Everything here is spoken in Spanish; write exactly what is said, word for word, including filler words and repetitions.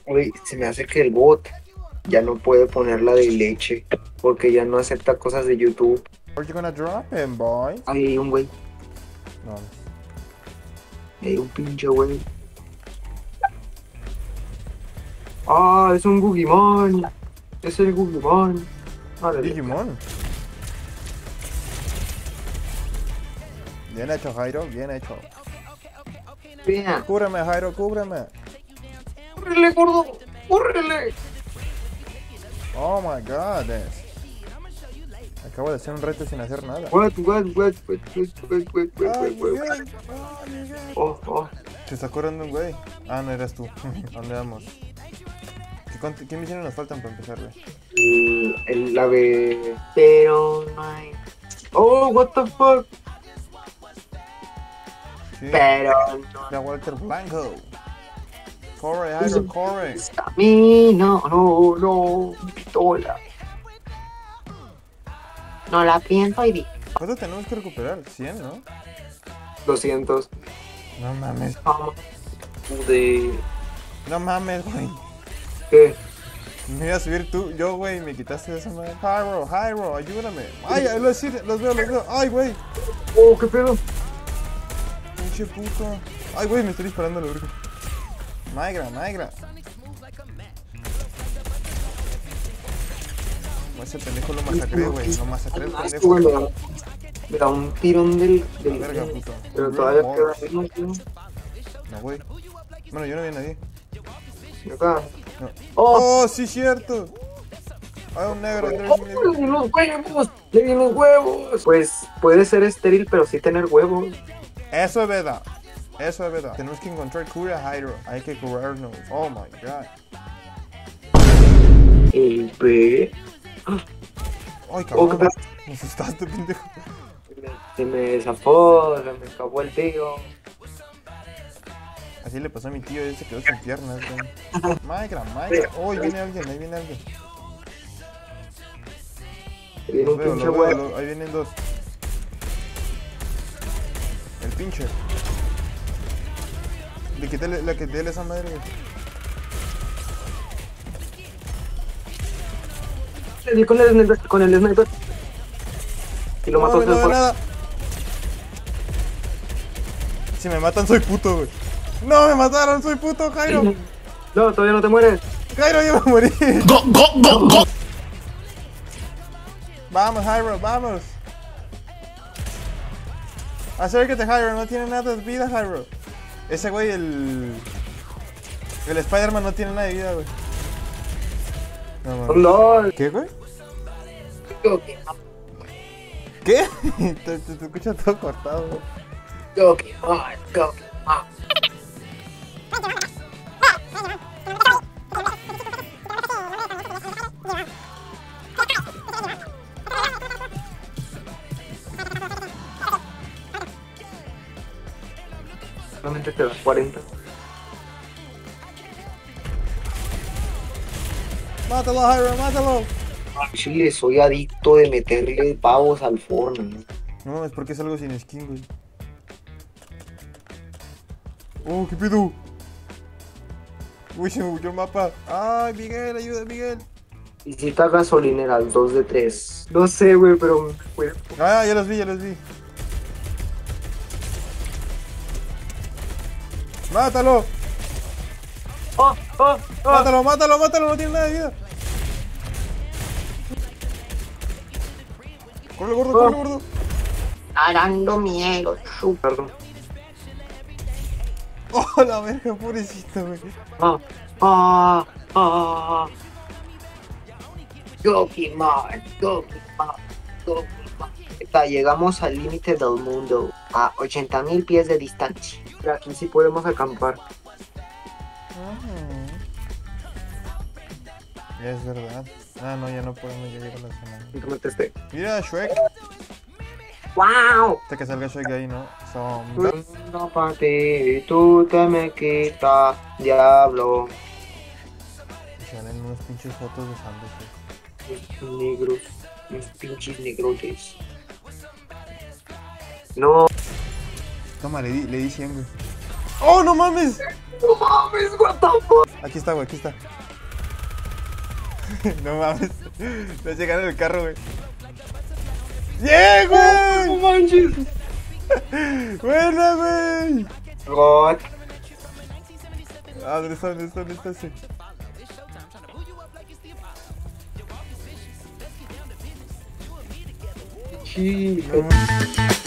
Güey, se me hace que el bot ya no puede poner la de leche porque ya no acepta cosas de YouTube. Where you gonna drop him, boy? Ahí hay un güey, No. hay un pinche güey. Ah, es un Gugimon. Es el Gugimon. Vale, Digimon. Bien hecho, Jairo, bien hecho. Vean. Cúbreme, Jairo, cúbreme. ¡Córrele, gordo! ¡Córrele! Oh my god. this. Acabo de hacer un reto sin hacer nada. What, what, what, what, what, what, what, what, Ay, what, what. Miguel, ay, Miguel. Oh, oh. Se está corriendo un güey. Ah, no eras tú. ¿A dónde vamos? ¿Qué, cuánto- ¿Qué misiones nos faltan para empezar, güey? El, el ave. Pero no hay. Oh, what the fuck. Sí. Pero no. La Walter Blanco. Corre, Jairo, corre. Camino, no, no, pistola. No la pienso y di. ¿Cuánto tenemos que recuperar? cien, ¿no? doscientos. No mames. Vamos. De. No mames, güey. ¿Qué? Me iba a subir tú, yo, güey, me quitaste de esa madre. Jairo, Jairo, ayúdame. Ay, ahí los, los veo, los veo. Ay, güey. Oh, qué pedo. Pinche puto. Ay, güey, me estoy disparando a la verga. Migra, migra. Ese pendejo lo masacré, güey. Lo masacré el Este pendejo. güey me da, me da un tirón del. del Verga, puto. pero todavía queda uno, tío. No, güey. Bueno, yo no vi a nadie. Y acá. No. Oh, Oh, sí, cierto. Hay un negro, Andrés, ¡Oh, un negro. los huevos! ¡Le di los huevos! Pues puede ser estéril, pero sí tener huevos. Eso es verdad. Eso es verdad. Tenemos que encontrar cura a Jairo. Hay que curarnos. Oh my god. El B. Ay, Oh, qué cabrón. pedo. Me asustaste, pendejo. Se me zafó, se me escapó el tío. Así le pasó a mi tío, él se quedó sin piernas, güey. Migra, migra. Oh, ahí viene alguien, ahí viene alguien. Viene Lo un veo, pinche lo veo, huevo. lo- ahí vienen dos. El pinche. Le quité, le quité esa madre, güey. Le di con el sniper. Con el sniper. Y lo No, mató. güey, no se veo fue. nada. Si me matan, soy puto, güey. No, me mataron, soy puto, Jairo. No, todavía no te mueres. Jairo, yo me morí. Vamos, Jairo, vamos. Acércate, Jairo, no tiene nada de vida, Jairo. Ese güey, el... El Spider-Man no tiene nada de vida, güey. No, mames. No. ¿Qué, güey? ¿Qué? te, te, te escucha todo cortado, güey. Pokémon, Pokémon. Solamente te das cuarenta. Mátalo, Jairo, mátalo. Chile, soy adicto de meterle pavos al Fortnite. No mames, ¿por qué salgo sin skin, güey? Oh, ¿qué pedo? Uy, se me bugueó el mapa. Ay, Miguel, ayuda, Miguel. Visita gasolineras, dos de tres. No sé, güey, pero... Güey, Ah, ya los vi, ya los vi. ¡Mátalo! ¡Oh, oh, oh! ¡Mátalo, mátalo, mátalo! No tiene nada de vida. ¡Corre, gordo, corre, gordo! Arando miedo, su... Perdón. ¡Oh, la verga, pobrecito, güey! Ah, ah, ah. Pokemon, Pokemon, Pokemon. Está, llegamos al límite del mundo, a ochenta mil pies de distancia. Y aquí sí podemos acampar. Ya es verdad. Ah, no, ya no podemos llegar a la zona. ¿Y cómo te esté? Mira, Shrek. ¡Wow! Hasta que salga Shrek de ahí, ¿no? Sombra. No para ti, tú te me quitas, diablo. Y salen unos pinches fotos de sándwiches. Mis negros, mis pinches negrotes. No. Toma, le di, le di cien, güey. ¡Oh, no mames! No mames, what the fuck. Aquí está, güey, aquí está. No mames. No llegaron en el carro, güey. ¡Yeah, güey! No manches. ¡Buena, güey! God. Ah, ¿dónde está? ¿Dónde está? ¿Dónde está ese? Sí. No mames.